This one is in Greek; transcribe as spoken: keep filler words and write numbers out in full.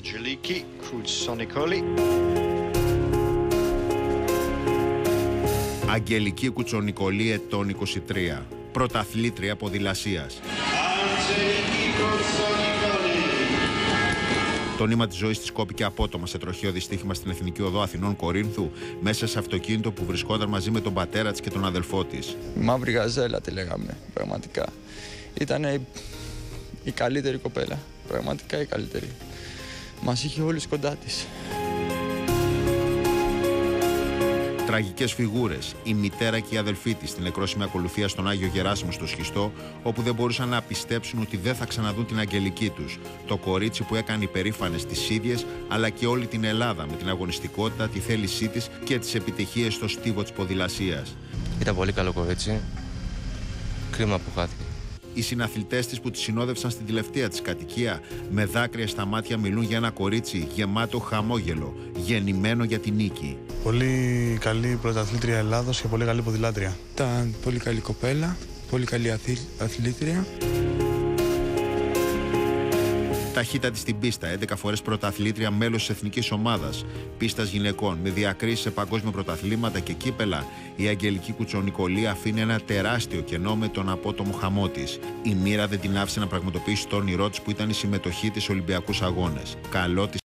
Angeliki Koutsonikoli. Αγγελική Κουτσονικολή, ετών είκοσι τρία, πρωταθλήτρια ποδηλασίας. Το νήμα της ζωής της κόπηκε απότομα σε τροχαίο δυστύχημα στην Εθνική Οδό Αθηνών Κορίνθου, μέσα σε αυτοκίνητο που βρισκόταν μαζί με τον πατέρα της και τον αδελφό της. Μαύρη γαζέλα τη λέγαμε, πραγματικά. Ήταν η, η καλύτερη κοπέλα, πραγματικά η καλύτερη. Μας είχε όλους κοντά της. Τραγικές φιγούρες, η μητέρα και η αδελφή της στην νεκρόσιμη ακολουθία στον Άγιο Γεράσιμο στο Σχιστό, όπου δεν μπορούσαν να πιστέψουν ότι δεν θα ξαναδούν την Αγγελική τους. Το κορίτσι που έκανε υπερήφανες τις ίδιες, αλλά και όλη την Ελλάδα με την αγωνιστικότητα, τη θέλησή της και τις επιτυχίες στο στίβο της ποδηλασίας. Ήταν πολύ καλό κορίτσι. Κρίμα που χάθηκε. Οι συναθλητές της που τη συνόδευσαν στην τελευταία της κατοικία, με δάκρυα στα μάτια, μιλούν για ένα κορίτσι γεμάτο χαμόγελο, γεννημένο για την νίκη. Πολύ καλή πρωταθλήτρια Ελλάδος και πολύ καλή ποδηλάτρια. Ήταν πολύ καλή κοπέλα, πολύ καλή αθλήτρια. Ταχύτατη στην πίστα, έντεκα φορές πρωταθλήτρια, μέλος της εθνικής ομάδας πίστας γυναικών, με διακρίσεις σε παγκόσμια πρωταθλήματα και κύπελα, η Αγγελική Κουτσονικολή αφήνει ένα τεράστιο κενό με τον απότομο χαμό της. Η μοίρα δεν την άφησε να πραγματοποιήσει το όνειρό της που ήταν η συμμετοχή της σε Ολυμπιακούς Αγώνες. Καλό της